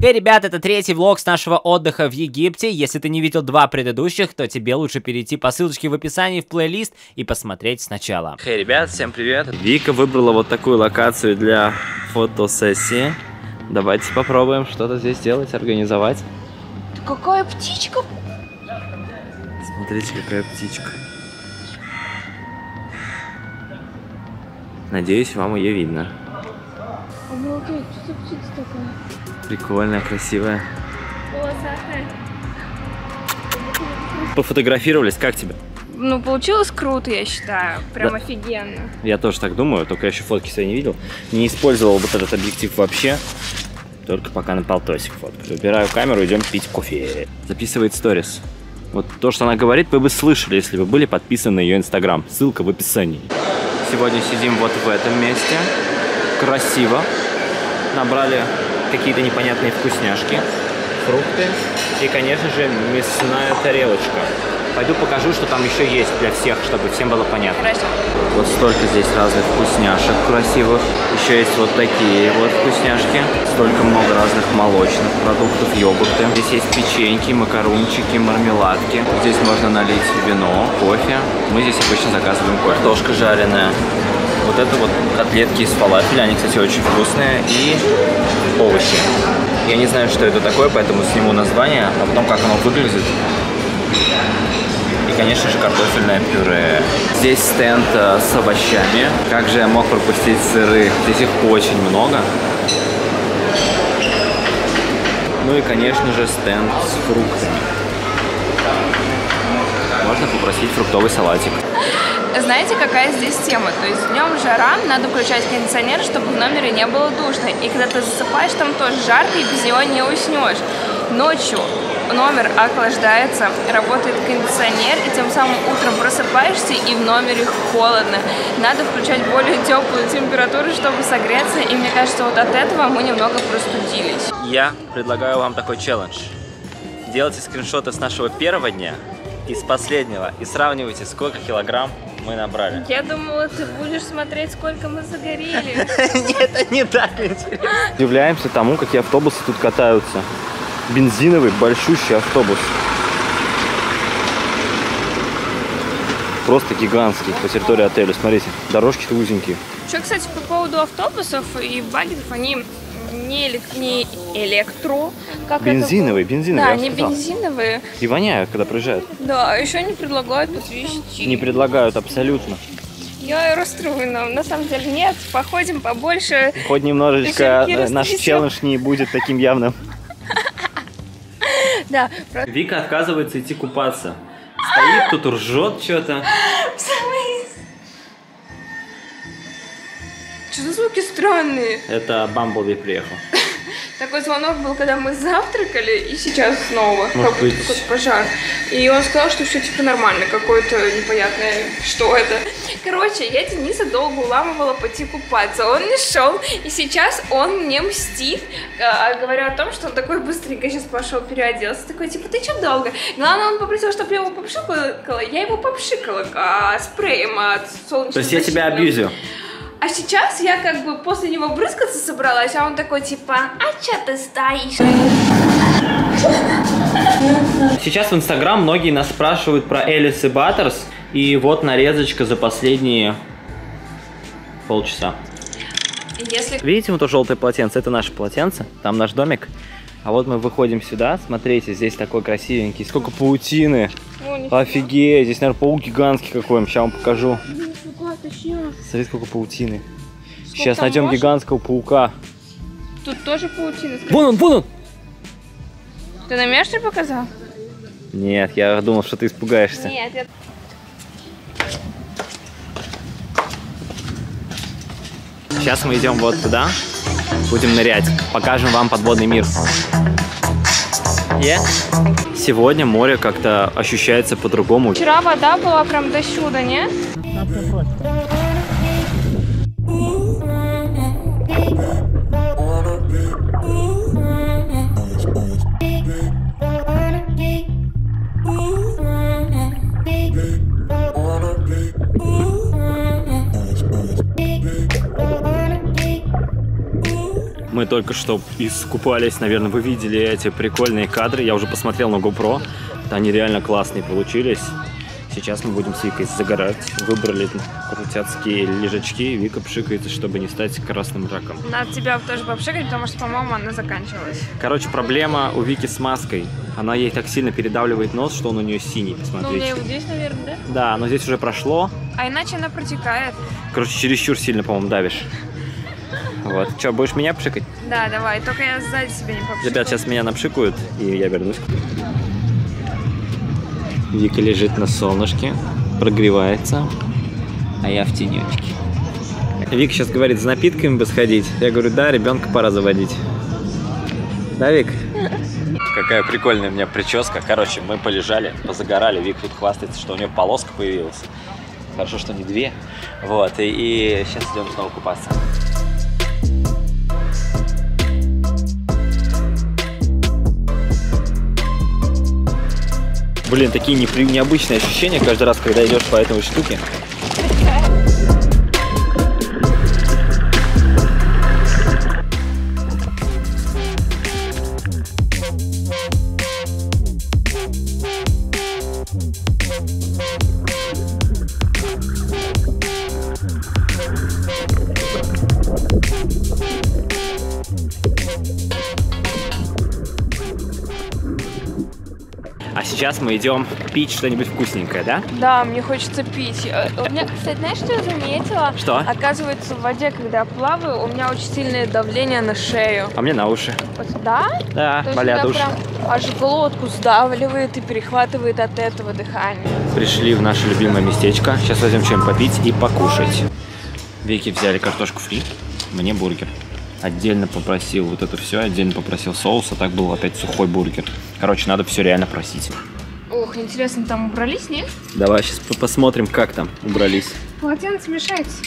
Хей, ребят, это третий влог с нашего отдыха в Египте. Если ты не видел два предыдущих, то тебе лучше перейти по ссылочке в описании в плейлист и посмотреть сначала. Хей, ребят, всем привет. Вика выбрала вот такую локацию для фотосессии. Давайте попробуем что-то здесь делать, организовать. Какая птичка! Смотрите, какая птичка. Надеюсь, вам ее видно. Обалдеть, что за птица такая? Прикольная, красивая. Полосатая. Пофотографировались, как тебе? Ну, получилось круто, я считаю. Прям офигенно. Я тоже так думаю, только я еще фотки свои не видел. Не использовал вот этот объектив вообще. Только пока на полтосик фоткаю. Убираю камеру, идем пить кофе. Записывает сторис. Вот то, что она говорит, вы бы слышали, если бы были подписаны на ее инстаграм. Ссылка в описании. Сегодня сидим вот в этом месте. Красиво. Набрали какие-то непонятные вкусняшки, фрукты и, конечно же, мясная тарелочка. Пойду покажу, что там еще есть для всех, чтобы всем было понятно. Хорошо. Вот столько здесь разных вкусняшек красивых. Еще есть вот такие вот вкусняшки. Столько много разных молочных продуктов, йогурты. Здесь есть печеньки, макарунчики, мармеладки. Здесь можно налить вино, кофе. Мы здесь обычно заказываем картошка жареная. Вот это вот котлетки из фалафеля, они, кстати, очень вкусные, и овощи. Я не знаю, что это такое, поэтому сниму название, а потом как оно выглядит. И, конечно же, картофельное пюре. Здесь стенд с овощами. Как же я мог пропустить сыры? Здесь их очень много. Ну и, конечно же, стенд с фруктами. Можно попросить фруктовый салатик. Знаете, какая здесь тема? То есть днем жара, надо включать кондиционер, чтобы в номере не было душно. И когда ты засыпаешь, там тоже жарко, и без него не уснешь. Ночью номер охлаждается, работает кондиционер, и тем самым утром просыпаешься, и в номере холодно. Надо включать более теплую температуру, чтобы согреться, и мне кажется, вот от этого мы немного простудились. Я предлагаю вам такой челлендж. Делайте скриншоты с нашего первого дня и с последнего, и сравнивайте, сколько килограмм мы набрали. Я думала, ты будешь смотреть, сколько мы загорели. Нет, это не так интересно. Удивляемся тому, какие автобусы тут катаются. Бензиновый большущий автобус. Просто гигантский по территории отеля. Смотрите, дорожки-то узенькие. Что, кстати, по поводу автобусов и баггетов, они не электро, как бензиновые, это? бензиновые. Да, они бензиновые. И воняют, когда проезжают. Да, еще не предлагают подвезти. Не предлагают абсолютно. Я расстроена. На самом деле нет, походим побольше. Хоть немножечко наш челлендж не будет таким явным. Да. Вика отказывается идти купаться. Стоит тут, ржет что-то. Что за звуки странные? Это Бамблби приехал. Такой звонок был, когда мы завтракали, и сейчас снова. Может быть... какой-то пожар. И он сказал, что все типа нормально, какое-то непонятное, что это. Короче, я Дениса долго уламывала пойти купаться. Он не шел, и сейчас он мне мстит, говоря о том, что он такой быстренько сейчас пошел переоделся. Такой, типа, ты что долго? Главное, он попросил, чтобы я его попшикала. Я его попшикала спреем от солнечной защиты. То есть я тебя абьюзю? А сейчас я как бы после него брызгаться собралась, а он такой типа, а чё ты стоишь? Сейчас в Инстаграм многие нас спрашивают про Элис и Баттерс, и вот нарезочка за последние полчаса. Если... Видите, вот то желтое полотенце, это наше полотенце, там наш домик. А вот мы выходим сюда, смотрите, здесь такой красивенький, сколько паутины. Офигеть, здесь, наверное, паук гигантский какой, сейчас вам покажу. Смотрите, сколько паутины. Сейчас найдем гигантского паука. Тут тоже паутина. Вон он, вон он! Ты на меня, что ли, показал? Нет, я думал, что ты испугаешься. Нет, я... Сейчас мы идем вот туда, будем нырять, покажем вам подводный мир. Сегодня море как-то ощущается по-другому. Вчера вода была прям до сюда, нет? Мы только что искупались, наверное, вы видели эти прикольные кадры. Я уже посмотрел на GoPro, они реально классные получились. Сейчас мы будем с Викой загорать. Выбрали крутяцкие лежачки. Вика пшикается, чтобы не стать красным раком. Надо тебя тоже попшикать, потому что, по-моему, она заканчивалась. Короче, проблема у Вики с маской. Она ей так сильно передавливает нос, что он у нее синий. Посмотрите. Ну, у меня его здесь, наверное, да? Да, но здесь уже прошло. А иначе она протекает. Короче, чересчур сильно, по-моему, давишь. Вот. Че, будешь меня пшикать? Да, давай. Только я сзади себя не попшикаю. Ребят, сейчас меня напшикают, и я вернусь. Вика лежит на солнышке, прогревается, а я в тенечке. Вика сейчас говорит, за напитками бы сходить. Я говорю, да, ребенка пора заводить. Да, Вик? Какая прикольная у меня прическа. Короче, мы полежали, позагорали. Вик тут хвастается, что у нее полоска появилась. Хорошо, что не две. Вот, и сейчас идем снова купаться. Блин, такие необычные ощущения каждый раз, когда идешь по этой штуке. А сейчас мы идем пить что-нибудь вкусненькое, да? Да, мне хочется пить. У меня, кстати, знаешь, что я заметила? Что? Оказывается, в воде, когда я плаваю, у меня очень сильное давление на шею. А мне на уши. Вот, да? Да, То есть болят уши. прям аж глотку сдавливает и перехватывает от этого дыхание. Пришли в наше любимое местечко. Сейчас возьмем чем попить и покушать. Вики взяли картошку фри, мне бургер. Отдельно попросил вот это все, отдельно попросил соус, а так был опять сухой бургер. Короче, надо все реально просить. Ох, интересно, там убрались, нет? Давай сейчас посмотрим, как там убрались. Полотенце мешается.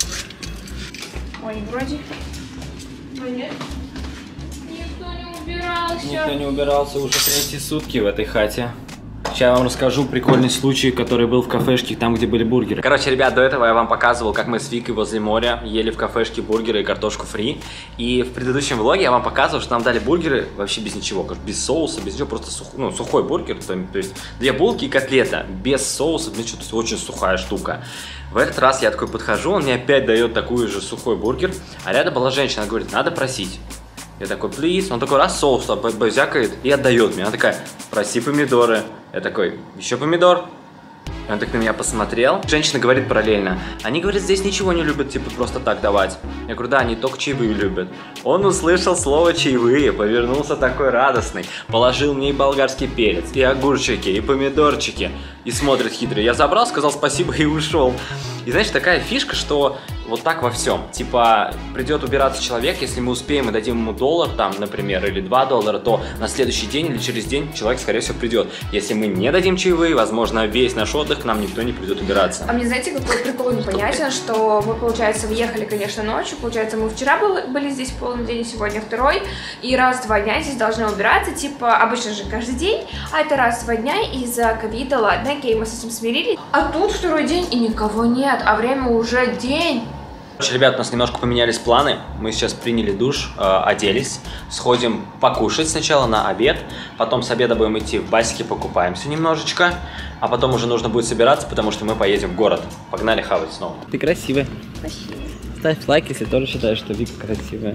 Ой, вроде... Ой, нет. Никто не убирался. Никто не убирался уже 3 сутки в этой хате. Сейчас я вам расскажу прикольный случай, который был в кафешке, там, где были бургеры. Короче, ребят, до этого я вам показывал, как мы с Викой возле моря ели в кафешке бургеры и картошку фри. И в предыдущем влоге я вам показывал, что нам дали бургеры вообще без ничего, без соуса, без ничего, просто сухой бургер. То есть 2 булки и котлета, без соуса, ну что-то очень сухая штука. В этот раз я такой подхожу, он мне опять дает такой же сухой бургер, а рядом была женщина, она говорит, надо просить. Я такой, please. Он такой, раз соус базякает и отдает мне. Она такая, проси помидоры. Я такой, еще помидор. И он так на меня посмотрел. Женщина говорит параллельно, они, говорят, здесь ничего не любят, типа, просто так давать. Я говорю, да, они только чаевые любят. Он услышал слово чаевые, повернулся такой радостный. Положил мне и болгарский перец, и огурчики, и помидорчики. И смотрит хитрый. Я забрал, сказал спасибо и ушел. И знаешь, такая фишка, что вот так во всем. Типа, придет убираться человек, если мы успеем и дадим ему $1, там, например, или $2, то на следующий день или через день человек, скорее всего, придет. Если мы не дадим чаевые, возможно, весь наш отдых к нам никто не придет убираться. А мне, знаете, какой прикол непонятен, что мы, получается, въехали, конечно, ночью. Получается, мы вчера были здесь полный день, сегодня второй. И раз в 2 дня здесь должны убираться. Типа, обычно же каждый день. А это раз в 2 дня из-за ковида. Ладно, окей, мы с этим смирились. А тут второй день и никого нет. А время уже день. Короче, ребят, у нас немножко поменялись планы. Мы сейчас приняли душ, оделись. Сходим покушать сначала на обед. Потом с обеда будем идти в басике, покупаемся немножечко. А потом уже нужно будет собираться, потому что мы поедем в город. Погнали хавать снова. Ты красивая. Спасибо. Ставь лайк, если тоже считаешь, что Вика красивая.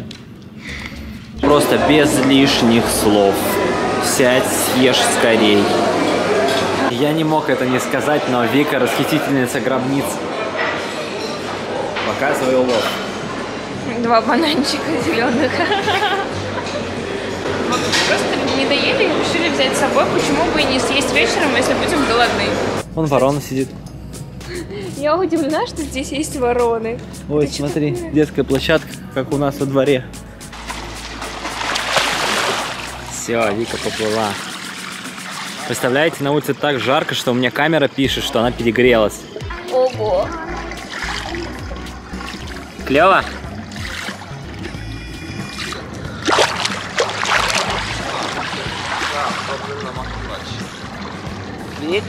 Просто без лишних слов. Сядь, съешь скорей. Я не мог это не сказать, но Вика расхитительница гробниц. Показывай улов. 2 бананчика зеленых. Мы просто не доели и решили взять с собой. Почему бы и не съесть вечером, если будем голодны? Вон ворона сидит. Я удивлена, что здесь есть вороны. Ой, смотри, детская площадка, как у нас во дворе. Все, Вика поплыла. Представляете, на улице так жарко, что у меня камера пишет, что она перегрелась. Ого! Клево? Видите?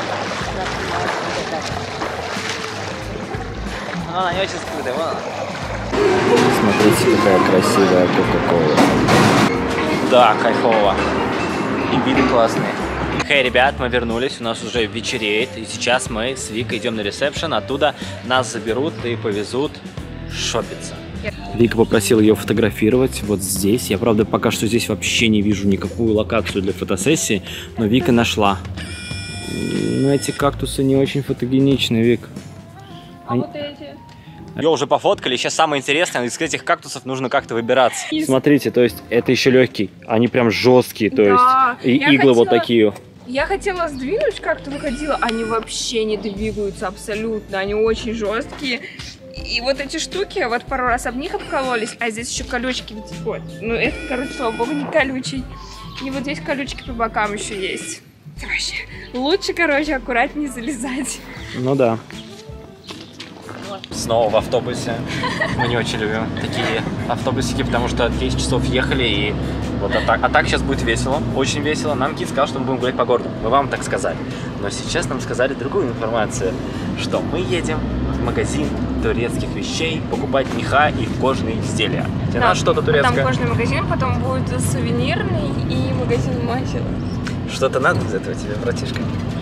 Она не очень скрытая, вон она. Смотрите, какая красивая кока-кола. Да, кайфово. И виды классные. Хей, ребят, мы вернулись, у нас уже вечереет. И сейчас мы с Викой идем на ресепшн. Оттуда нас заберут и повезут шопиться. Вика попросила ее фотографировать вот здесь. Я, правда, пока что здесь вообще не вижу никакую локацию для фотосессии. Но Вика нашла. Но эти кактусы не очень фотогеничны, Вик. Вот эти. Ее уже пофоткали, сейчас самое интересное, из этих кактусов нужно как-то выбираться. Смотрите, то есть это еще легкий, они прям жесткие, то есть и иглы вот такие. Я хотела сдвинуть, как-то выходила, они вообще не двигаются абсолютно, они очень жесткие. И вот эти штуки, вот пару раз об них обкололись, а здесь еще колючки, вот, ну это, короче, слава богу, не колючий. И вот здесь колючки по бокам еще есть. Вообще, лучше, короче, аккуратнее залезать. Ну да. Снова в автобусе. Мы не очень любим такие автобусики, потому что 10 часов ехали и вот а так сейчас будет весело, очень весело. Нам Кит сказал, что мы будем гулять по городу. Мы вам так сказали. Но сейчас нам сказали другую информацию, что мы едем в магазин турецких вещей покупать меха и кожаные изделия. Тебе надо что-то турецкое? Там кожаный магазин, потом будет сувенирный и магазин Махер. Что-то надо из этого тебе, братишка?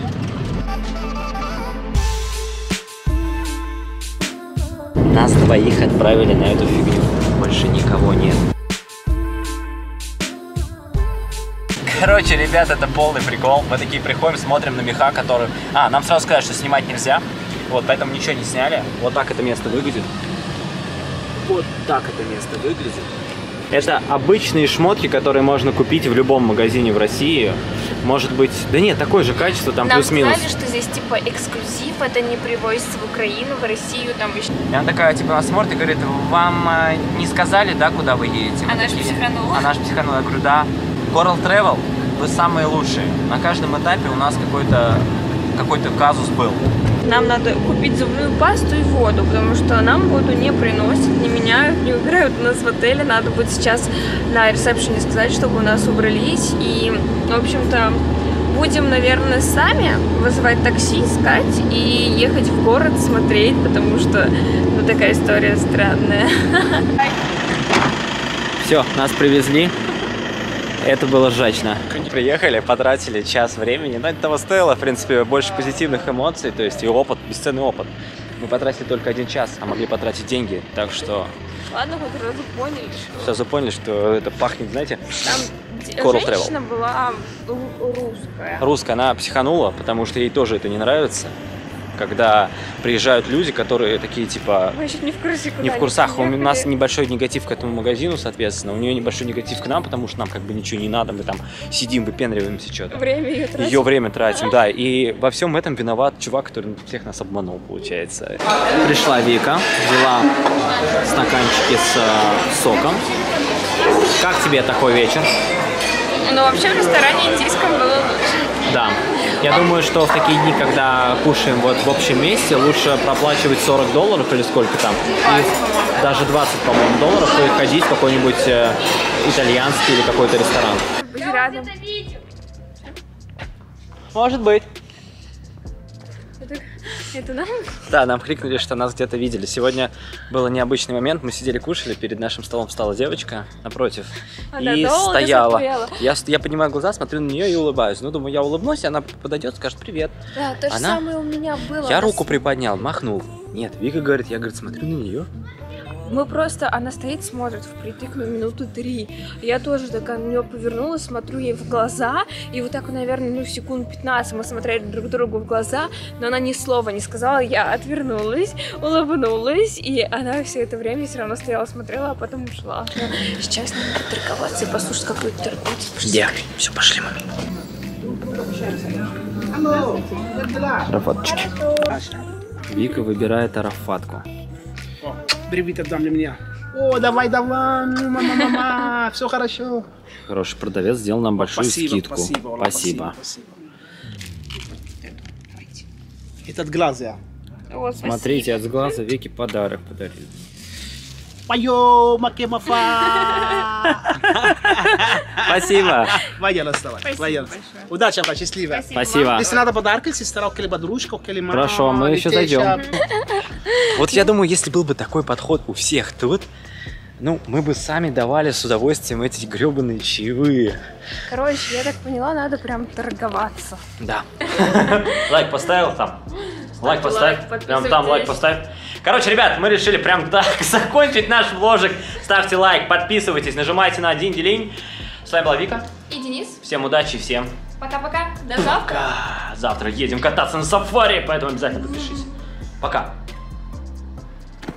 Нас двоих отправили на эту фигню. Больше никого нет. Короче, ребят, это полный прикол. Мы такие приходим, смотрим на меха, которые... нам сразу сказали, что снимать нельзя. Вот, поэтому ничего не сняли. Вот так это место выглядит. Вот так это место выглядит. Это обычные шмотки, которые можно купить в любом магазине в России. Может быть... Да нет, такое же качество, там плюс-минус. Нам сказали, что здесь типа эксклюзив, это не привозится в Украину, в Россию, там еще... И она такая, типа, нас смотрит и говорит, вам не сказали, да, куда вы едете? Она же психанула. Она же психанула. Я говорю, да. Coral Travel, вы самые лучшие. На каждом этапе у нас какой-то казус был. Нам надо купить зубную пасту и воду, потому что нам воду не приносят, не меняют, не убирают у нас в отеле. Надо будет сейчас на ресепшене сказать, чтобы у нас убрались. И, в общем-то, будем, наверное, сами вызывать такси, искать и ехать в город смотреть, потому что, ну, такая история странная. Все, нас привезли. Это было жачно. Приехали, потратили час времени, но это того стоило, в принципе, больше позитивных эмоций, то есть и опыт, бесценный опыт. Мы потратили только 1 час, а могли потратить деньги, так что... Ладно, хоть сразу поняли, что... Сразу поняли, что это пахнет, знаете, Coral Travel. Женщина была русская. Русская, она психанула, потому что ей тоже это не нравится. Когда приезжают люди, которые такие, типа... Мы еще не в курсе, куда. Не в курсах. У нас небольшой негатив к этому магазину, соответственно. У нее небольшой негатив к нам, потому что нам как бы ничего не надо. Мы там сидим, выпендриваемся что-то. Время ее тратим. Ее время тратим, да. И во всем этом виноват чувак, который всех нас обманул, получается. Пришла Вика, взяла стаканчики с соком. Как тебе такой вечер? Ну, вообще в ресторане индийском было лучше. Да. Я думаю, что в такие дни, когда кушаем вот в общем месте, лучше проплачивать $40 или сколько там, 20, даже 20, по-моему, долларов, и ходить в какой-нибудь итальянский или какой-то ресторан. Рядом. Может быть. Это нам? Да, нам крикнули, что нас где-то видели. Сегодня был необычный момент. Мы сидели, кушали, перед нашим столом встала девочка напротив и стояла. Я поднимаю глаза, смотрю на нее и улыбаюсь. Ну, думаю, я улыбнусь, она подойдет, скажет привет. Да, то же самое у меня было. Я руку приподнял, махнул. Нет, Вика говорит, я, говорит, смотрю на нее. Мы просто, она стоит, смотрит впритык, ну, минуты 3. Я тоже такая на нее повернулась, смотрю ей в глаза, и вот так, наверное, ну, секунд 15 мы смотрели друг другу в глаза, но она ни слова не сказала, я отвернулась, улыбнулась, и она все это время все равно стояла, смотрела, а потом ушла. Но сейчас надо торговаться и послушать, как люди торгуются. Где? Все, пошли мы. Арафаточки. Вика выбирает арафатку. Привет, отдам для меня. О, давай, мама, все хорошо. Хороший продавец сделал нам большую скидку. Спасибо. Это от глаза. Смотрите, от глаза Вике подарок подарили. Пойо, макемафа. Спасибо. Ваня, вставай. Спасибо большое. Удачи, вам, счастливо. Спасибо. Если надо подарки, сестра, или подружка, или мама. Хорошо, мы еще теща. зайдем. Вот я думаю, если был бы такой подход у всех тут, ну, мы бы сами давали с удовольствием эти гребаные чаевые. Короче, я так поняла, надо прям торговаться. Да. Лайк поставил там? Лайк поставь. Прям там лайк поставь. Короче, ребят, мы решили прям так закончить наш вложик. Ставьте лайк, подписывайтесь, нажимайте на один делень. С вами была Вика. И Денис. Всем удачи, всем Пока-пока. До завтра. пока. Завтра едем кататься на сафари, поэтому обязательно подпишись. Пока.